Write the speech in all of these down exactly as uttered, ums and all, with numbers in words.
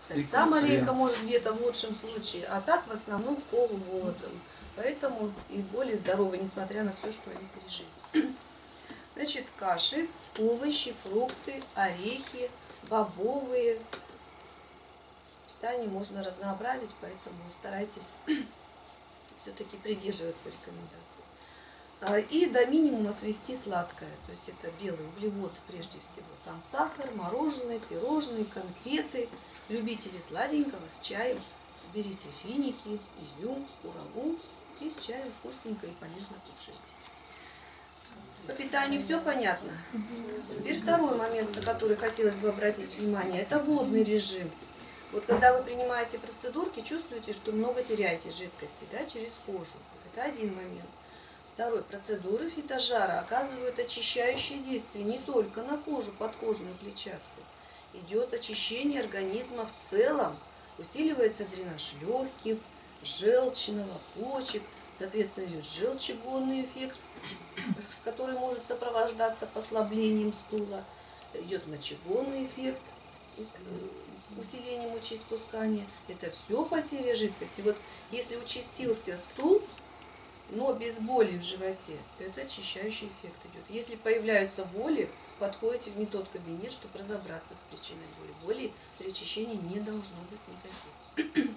сальца маленько, может, где-то в лучшем случае, а так в основном в полуголодом. Поэтому и более здоровы, несмотря на все, что они пережили. Значит, каши, овощи, фрукты, орехи, бобовые. Питание можно разнообразить, поэтому старайтесь все-таки придерживаться рекомендаций. И до минимума свести сладкое. То есть это белый углевод, прежде всего сам сахар, мороженое, пирожные, конфеты. Любители сладенького с чаем. Берите финики, изюм, курагу и с чаем вкусненько и полезно кушайте. По питанию все понятно? Теперь второй момент, на который хотелось бы обратить внимание, это водный режим. Вот когда вы принимаете процедурки, чувствуете, что много теряете жидкости, да, через кожу. Это один момент. Второй. Процедуры фитожара оказывают очищающее действие не только на кожу, подкожную клетчатку. Идет очищение организма в целом. Усиливается дренаж легких, желчного, почек. Соответственно, идет желчегонный эффект, который может сопровождаться послаблением стула. Идет мочегонный эффект, усиление мочеиспускания. Это все потеря жидкости. Вот если участился стул, но без боли в животе, это очищающий эффект идет. Если появляются боли, подходите в не тот кабинет, чтобы разобраться с причиной боли. Боли при очищении не должно быть никаких.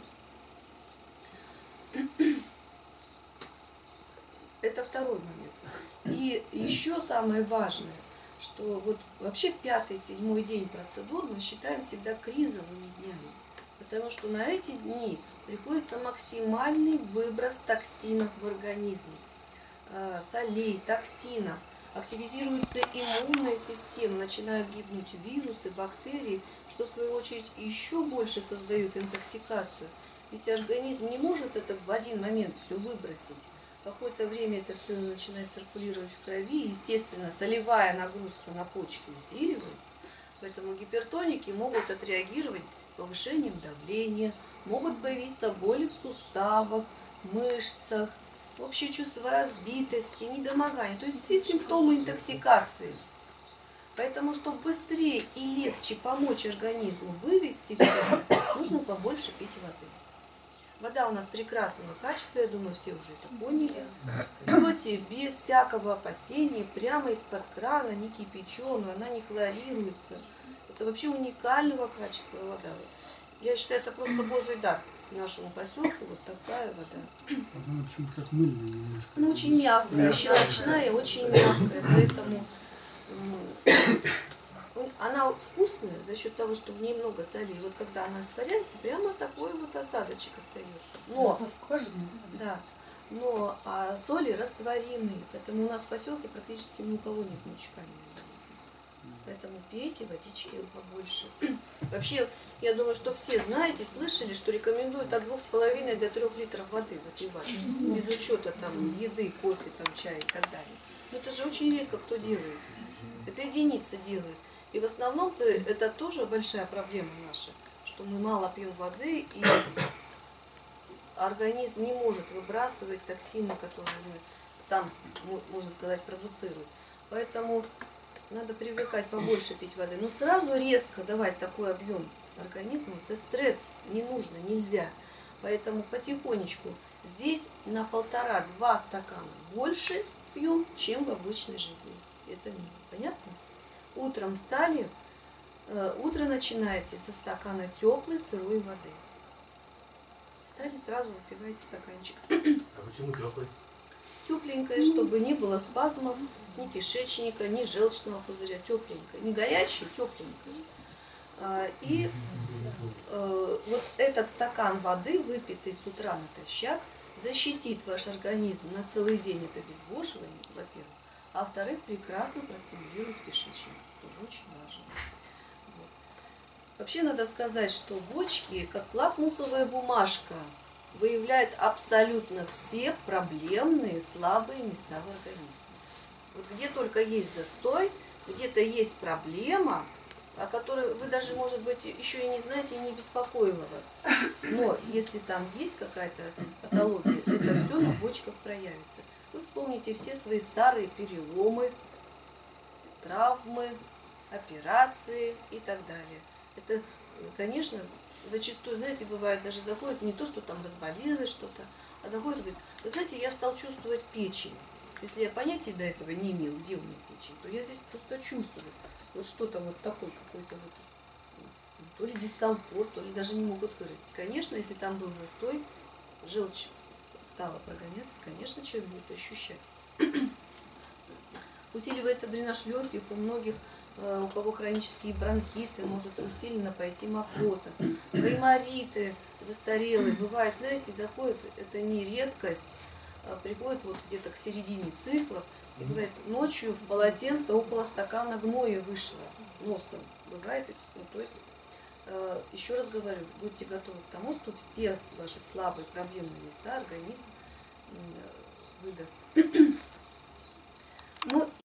Это второй момент. И еще самое важное, что вот вообще пятый, седьмой день процедур мы считаем всегда кризовыми днями. Потому что на эти дни приходится максимальный выброс токсинов в организме. Солей, токсинов. Активизируется иммунная система, начинают гибнуть вирусы, бактерии, что в свою очередь еще больше создает интоксикацию. Ведь организм не может это в один момент все выбросить. Какое-то время это все начинает циркулировать в крови, естественно, солевая нагрузка на почки усиливается. Поэтому гипертоники могут отреагировать повышением давления, могут появиться боли в суставах, мышцах, общее чувство разбитости, недомогания. То есть все симптомы интоксикации. Поэтому, чтобы быстрее и легче помочь организму вывести все это, нужно побольше пить воды. Вода у нас прекрасного качества, я думаю, все уже это поняли. Пьете без всякого опасения, прямо из-под крана, не кипяченую, она не хлорируется. Это вообще уникального качества вода. Я считаю, это просто Божий дар нашему поселку, вот такая вода. Она почему-то как мыльная немножко. Она очень мягкая, щелочная, очень мягкая, поэтому она вкусная за счет того, что в ней много солей. Вот когда она испаряется, прямо такой вот осадочек остается. Но, да, но а соли растворимые, поэтому у нас в поселке практически ни у кого нет мочекаменного организма. Поэтому пейте водички побольше. Вообще, я думаю, что все знаете, слышали, что рекомендуют от двух с половиной до трех литров воды выпивать, без учета там еды, кофе, там, чая и так далее. Но это же очень редко кто делает. Это единицы делают. И в основном-то это тоже большая проблема наша, что мы мало пьем воды, и организм не может выбрасывать токсины, которые мы сам, можно сказать, продуцируем. Поэтому надо привыкать побольше пить воды. Но сразу резко давать такой объем организму, это стресс, не нужно, нельзя. Поэтому потихонечку здесь на полтора-два стакана больше пьем, чем в обычной жизни. Это минимум. Понятно? Утром встали, э, утро начинаете со стакана теплой сырой воды. Встали, сразу выпиваете стаканчик. А почему теплый? Тепленькое, чтобы не было спазмов, ни кишечника, ни желчного пузыря. Тепленькое. Не горячее, тепленькое. А, и э, вот этот стакан воды, выпитый с утра натощак, защитит ваш организм на целый день от обезвоживания, во-первых. А во-вторых, прекрасно простимулирует кишечник. Тоже очень важно. Вот. Вообще надо сказать, что бочки, как лакмусовая бумажка, выявляют абсолютно все проблемные, слабые места в организме. Вот где только есть застой, где-то есть проблема, о которой вы даже, может быть, еще и не знаете и не беспокоила вас. Но если там есть какая-то патология, это все на бочках проявится. Вы вспомните все свои старые переломы, травмы, операции и так далее. Это, э, конечно, зачастую, знаете, бывает, даже заходит не то, что там разболелось что-то, а заходит и говорит: вы знаете, я стал чувствовать печень. Если я понятия до этого не имел, где у меня печень, то я здесь просто чувствую вот что-то вот такое, какой-то вот, ну, то ли дискомфорт, то ли даже не могут выразить. Конечно, если там был застой, желчь стала прогоняться, конечно, человек будет ощущать. Усиливается дренаж легких у многих, у кого хронические бронхиты, может усиленно пойти мокрота, гаймориты застарелые. Бывает, знаете, заходит, это не редкость, приходит вот где-то к середине цикла и говорит: ночью в полотенце около стакана гноя вышло носом. Бывает, ну, то есть, еще раз говорю, будьте готовы к тому, что все ваши слабые проблемные места организм выдаст. Ну,